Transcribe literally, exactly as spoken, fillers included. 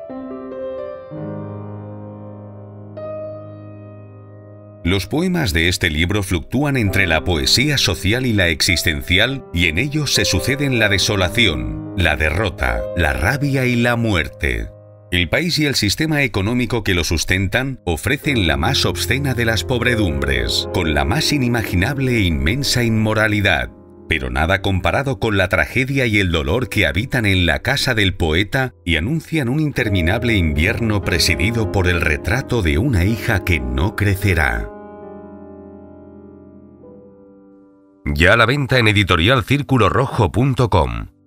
Los poemas de este libro fluctúan entre la poesía social y la existencial, y en ellos se suceden la desolación, la derrota, la rabia y la muerte. El país y el sistema económico que lo sustentan ofrecen la más obscena de las pobredumbres, con la más inimaginable e inmensa inmoralidad, pero nada comparado con la tragedia y el dolor que habitan en la casa del poeta y anuncian un interminable invierno presidido por el retrato de una hija que no crecerá. Ya a la venta en editorial círculo rojo punto com.